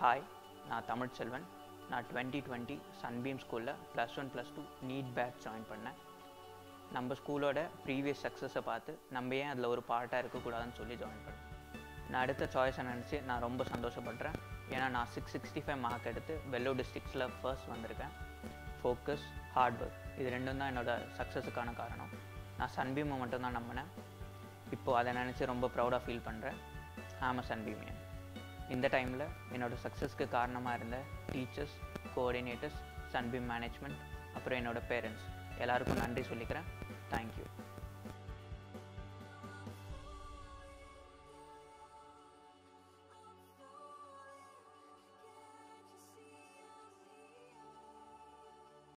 Hi, நான் Tamilselvan. நான் 2020 Sunbeam ஸ்கூலில் +1 +2 NEET பேட்ச் ஜாயின் பண்ணேன். நம்ம ஸ்கூலோட ப்ரீவியஸ் சக்ஸஸை பார்த்து நம்ம ஏன் அதில் ஒரு பார்ட்டாக இருக்கக்கூடாதுன்னு சொல்லி ஜாயின் பண்ணேன். நான் எடுத்த சாய்ஸை நினச்சி நான் ரொம்ப சந்தோஷப்படுறேன். ஏன்னா நான் 665 மார்க் எடுத்து வெல்லூர் டிஸ்ட்ரிக்ஸில் ஃபர்ஸ்ட் வந்திருக்கேன். ஃபோக்கஸ், ஹார்ட் ஒர்க் இது ரெண்டும் தான் என்னோடய சக்ஸஸுக்கான காரணம். நான் சன்பீமை மட்டும்தான் நம்பினேன். இப்போது அதை நினச்சி ரொம்ப ப்ரௌடாக ஃபீல் பண்ணுறேன். ஆம் சன்பீமியன். இந்த டைமில் என்னோடய சக்ஸஸ்க்கு காரணமாக இருந்த டீச்சர்ஸ், கோஆர்டினேட்டர்ஸ், சன்பீம் மேனேஜ்மெண்ட், அப்புறம் என்னோடய பேரண்ட்ஸ் எல்லாருக்கும் நன்றி சொல்லிக்கிறேன். தேங்க்யூ.